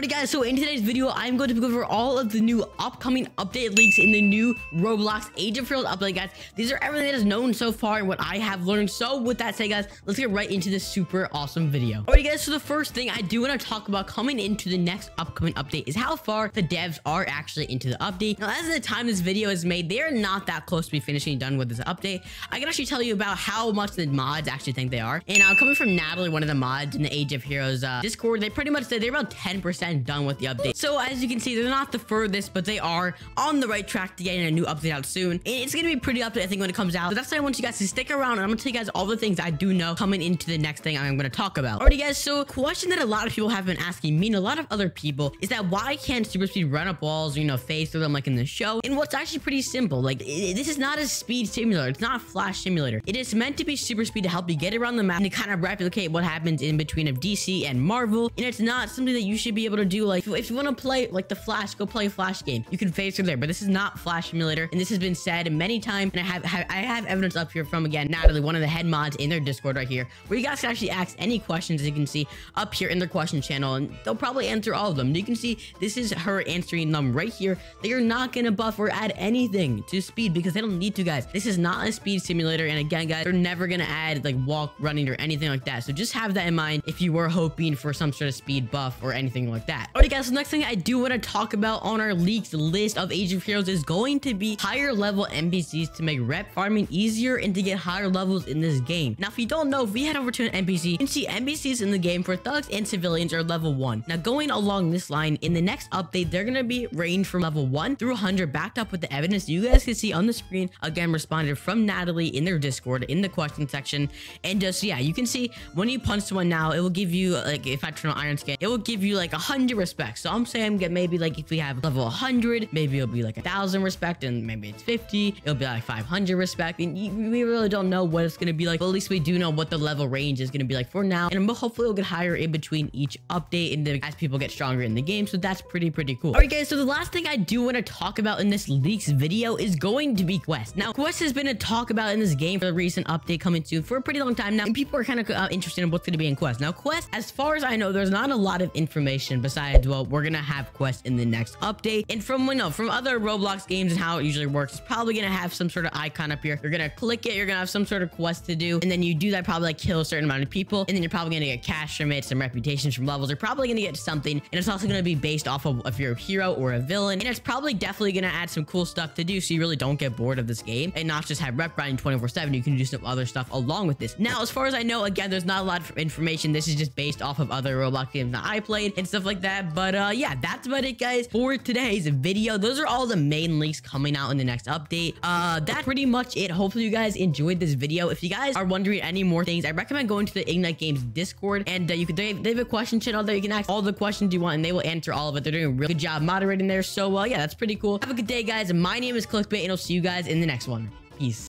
Alright guys, so in today's video, I'm going to go over all of the new upcoming update leaks in the new Roblox Age of Heroes update, guys. These are everything that is known so far and what I have learned. So with that said, guys, let's get right into this super awesome video. Alright guys, so the first thing I do want to talk about coming into the next upcoming update is how far the devs are actually into the update. Now, as of the time this video is made, they are not that close to be finishing done with this update. I can actually tell you about how much the mods actually think they are. And coming from Natalie, one of the mods in the Age of Heroes Discord, they pretty much said they're about 10% done with the update. So as you can see, they're not the furthest, but they are on the right track to getting a new update out soon. And it's gonna be pretty update, I think, when it comes out. So that's why I want you guys to stick around, and I'm gonna tell you guys all the things I do know coming into the next thing I'm gonna talk about. Alrighty guys, so a question that a lot of people have been asking me and a lot of other people is that why can't Super Speed run up walls, or, phase through them like in the show? And what's actually pretty simple, like this is not a speed simulator. It's not a flash simulator. It is meant to be Super Speed to help you get around the map and to kind of replicate what happens in between of DC and Marvel. And it's not something that you should be able to do. Like if you want to play like the Flash, go play a Flash game. You can phase through there, but this is not Flash simulator. And this has been said many times. And I have evidence up here from, again, Natalie, one of the head mods in their Discord right here, where you guys can actually ask any questions, as you can see up here in their question channel, and they'll probably answer all of them. You can see this is her answering them right here. They are not going to buff or add anything to speed because they don't need to, guys. This is not a speed simulator. And again, guys, they're never going to add like walk, running, or anything like that. So just have that in mind if you were hoping for some sort of speed buff or anything like that. Alright guys, so next thing I do want to talk about on our leaks list of Age of Heroes is going to be higher level NPCs to make rep farming easier and to get higher levels in this game. Now, if you don't know, if we head over to an NPC, you can see NPCs in the game for thugs and civilians are level 1. Now, going along this line, in the next update, they're going to be ranged from level 1 through 100, backed up with the evidence you guys can see on the screen. Again, responded from Natalie in their Discord in the question section. And just, yeah, you can see when you punch someone now, it will give you, like, if I turn on Iron Skin, it will give you like 100 respect. So I'm saying get maybe like if we have level 100, maybe it'll be like 1,000 respect, and maybe it's 50, it'll be like 500 respect. And we really don't know what it's going to be like, but at least we do know what the level range is going to be like for now. And hopefully it'll get higher in between each update and as people get stronger in the game. So that's pretty cool. All right guys, so the last thing I do want to talk about in this leaks video is going to be Quest. Now, Quest has been a talk about in this game for the recent update coming soon for a pretty long time now, and people are kind of interested in what's going to be in Quest. Now, Quest, as far as I know, there's not a lot of information besides, well, we're gonna have Quest in the next update. And from other Roblox games and how it usually works, it's probably gonna have some sort of icon up here. You're gonna click it, you're gonna have some sort of quest to do, and then you do that, probably like kill a certain amount of people, and then you're probably gonna get cash from it, some reputations from levels. You're probably gonna get something, and it's also gonna be based off of if you're a hero or a villain, and it's probably definitely gonna add some cool stuff to do, so you really don't get bored of this game and not just have rep grinding 24/7. You can do some other stuff along with this. Now, as far as I know, again, there's not a lot of information. This is just based off of other Roblox games that I played and stuff like that. But yeah, that's about it, guys, for today's video. Those are all the main leaks coming out in the next update. That's pretty much it. Hopefully you guys enjoyed this video. If you guys are wondering any more things, I recommend going to the Ignite Games Discord, and they have a question channel there. You can ask all the questions you want and they will answer all of it. They're doing a really good job moderating there. So yeah, that's pretty cool. Have a good day, guys. My name is Clickbait, and I'll see you guys in the next one. Peace.